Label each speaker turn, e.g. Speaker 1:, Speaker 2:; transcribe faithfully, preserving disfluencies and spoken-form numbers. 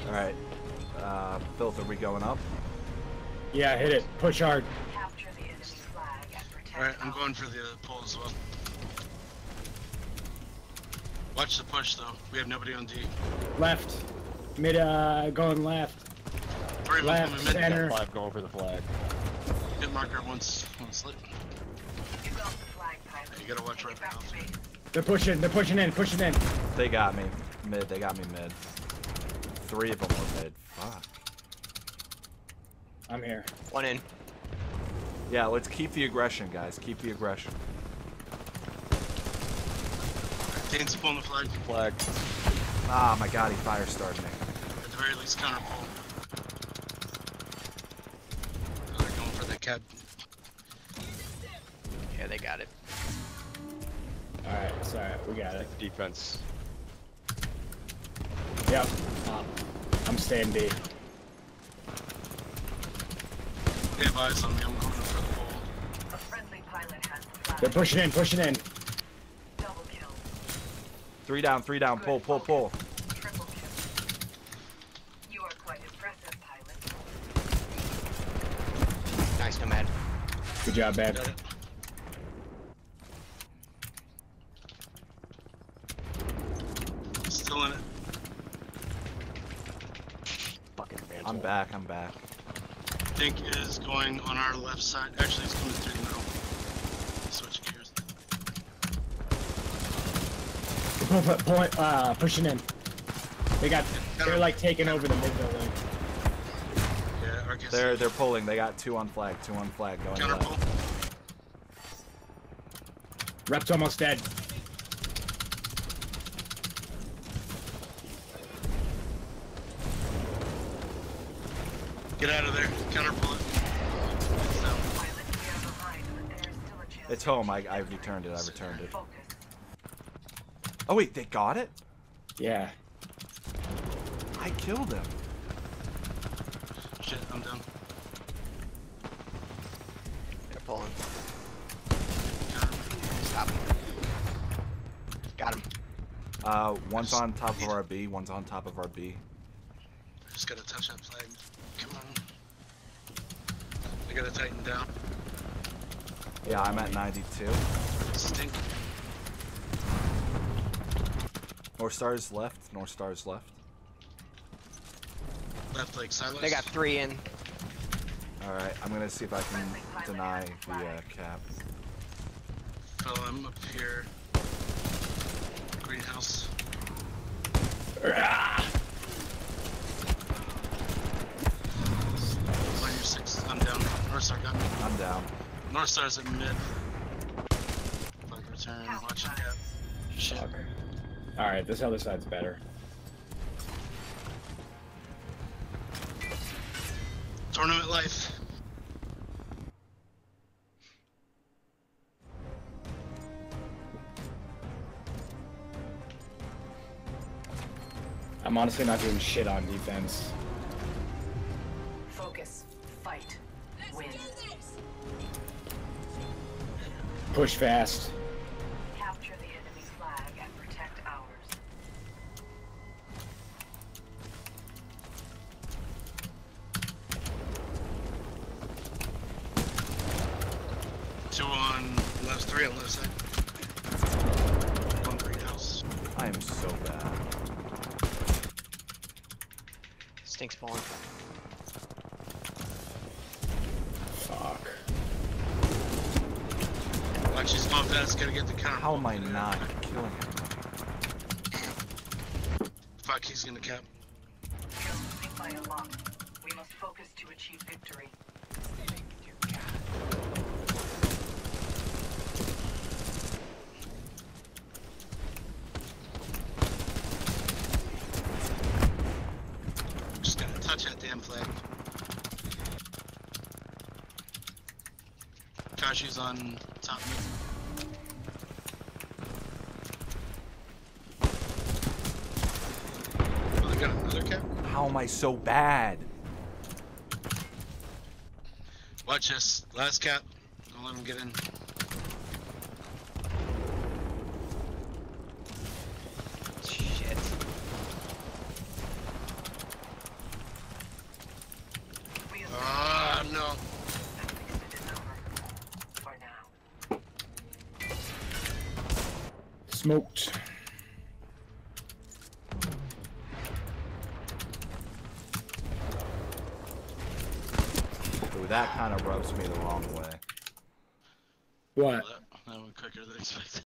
Speaker 1: Alright. Uh, Filth, are we going up?
Speaker 2: Yeah, hit it. Push hard.
Speaker 3: Capture the enemy flag and protect
Speaker 4: Alright, I'm
Speaker 3: our-
Speaker 4: going for the pole as well. Watch the push though. We have nobody on D.
Speaker 2: Left. Mid, uh, going left.
Speaker 4: Three of them
Speaker 2: Left,
Speaker 4: coming mid.
Speaker 2: center.
Speaker 5: Five going for the flag.
Speaker 4: Hit marker once, once lit.
Speaker 3: You got the flag, pilot.
Speaker 4: You gotta watch
Speaker 3: Take
Speaker 4: right
Speaker 3: it back
Speaker 4: now.
Speaker 3: to base.
Speaker 2: They're pushing. They're pushing in. Pushing in.
Speaker 1: They got me. Mid, they got me mid. Three of them were mid. Fuck.
Speaker 2: I'm here.
Speaker 6: One in.
Speaker 1: Yeah, let's keep the aggression, guys. Keep the aggression.
Speaker 4: Dane's pulling the flag.
Speaker 5: Flag.
Speaker 1: Ah, my god, he fire started me.
Speaker 4: At the very least, counter pull. Oh, they're going for the cab.
Speaker 6: Yeah, they got it.
Speaker 2: Alright, sorry. We got it.
Speaker 5: Defense.
Speaker 2: Yep. Uh, I'm staying B.
Speaker 4: They have eyes on me. I'm going for the pole.
Speaker 3: A friendly pilot has the flag.
Speaker 2: They're pushing in. Pushing in.
Speaker 3: Double kill.
Speaker 1: Three down, three down. Pull, pull, pull.
Speaker 3: Triple kill. You are quite impressive, pilot.
Speaker 6: Nice, Nomad.
Speaker 2: Good job, babe.
Speaker 4: Got it. Still in it.
Speaker 5: Fucking Phantom.
Speaker 1: I'm back, I'm back.
Speaker 4: Dink is going on our left side. Actually, he's coming through the middle. Switch gears.
Speaker 2: Pull, pull, pull, uh, pushing in. They got. They're like taking over the mid building.
Speaker 4: Yeah, our guess.
Speaker 1: They're they're pulling. They got two on flag, two on flag going
Speaker 4: Counter pull.
Speaker 1: left.
Speaker 2: Rep's almost dead.
Speaker 4: Get out of there. Counter pull it. It's down.
Speaker 3: Pilot, we are behind, but there's still a chance.
Speaker 1: It's home. I I returned it. I returned it.
Speaker 3: Focus.
Speaker 1: Oh wait, they got it?
Speaker 2: Yeah.
Speaker 1: I killed him.
Speaker 4: Shit, I'm down.
Speaker 6: They're pulling.
Speaker 4: Counter.
Speaker 6: Stop. Got him.
Speaker 1: Uh, one's on top of our B. One's on top of our B.
Speaker 4: I just gotta touch that flag. Come on. I gotta tighten down.
Speaker 1: Yeah, I'm at ninety-two.
Speaker 4: Stink.
Speaker 1: North Star's left. North Star's left.
Speaker 4: Left leg silos.
Speaker 6: They got three in.
Speaker 1: All right, I'm gonna see if I can deny the uh, cap.
Speaker 4: Phil, I'm up here. Greenhouse. On your six. I'm down. North Star got me.
Speaker 1: I'm down.
Speaker 4: North Star's at mid. Flag return. Watch it gap. Shit.
Speaker 2: Alright, this other side's better.
Speaker 4: Tournament life.
Speaker 2: I'm honestly not doing shit on defense.
Speaker 3: Focus. Fight. Win.
Speaker 2: Push fast.
Speaker 3: Capture the enemy flag and protect ours.
Speaker 4: Two on left, three on left side. One greenhouse.
Speaker 1: I am so bad.
Speaker 6: Stink's pulling.
Speaker 2: Fuck.
Speaker 4: Watch his love that's gotta get the counter.
Speaker 1: How am I not killing him?
Speaker 4: Fuck, he's gonna cap.
Speaker 3: We're losing by a lot. We must focus to achieve victory.
Speaker 4: Just gotta touch that damn flag. Kashi's on top mid. Oh, they got another cap?
Speaker 1: How am I so bad?
Speaker 4: Watch this. Last cap. Don't let him get in.
Speaker 6: Shit.
Speaker 2: smoked.
Speaker 1: Ooh, that kind of rubs me the wrong way.
Speaker 2: What?
Speaker 4: That, that went quicker than expected.